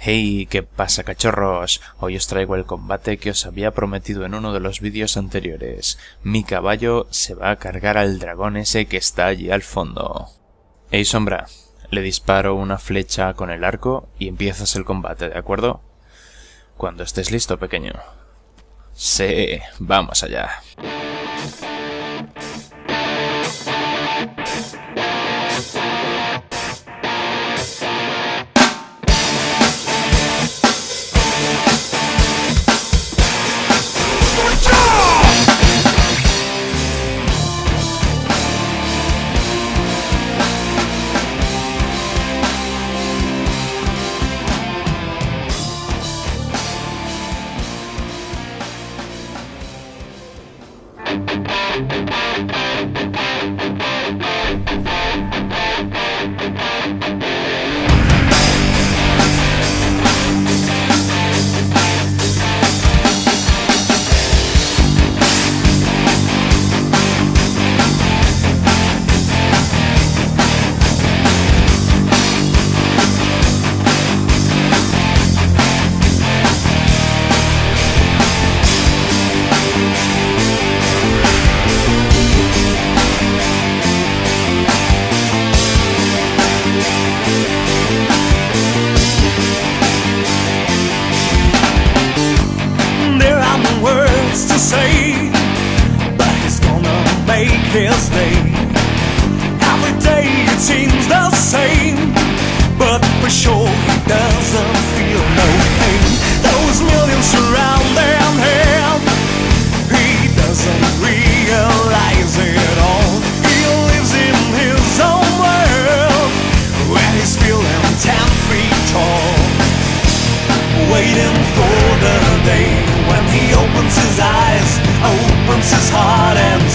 Hey, ¿qué pasa, cachorros? Hoy os traigo el combate que os había prometido en uno de los vídeos anteriores. Mi caballo se va a cargar al dragón ese que está allí al fondo. Hey, Sombra, le disparo una flecha con el arco y empiezas el combate, ¿de acuerdo? Cuando estés listo, pequeño. Sí, vamos allá. His day. Every day it seems the same, but for sure he doesn't feel no pain. Those millions surrounding him, he doesn't realize it all. He lives in his own world, where he's feeling 10 feet tall, waiting for the day when he opens his eyes, opens his heart and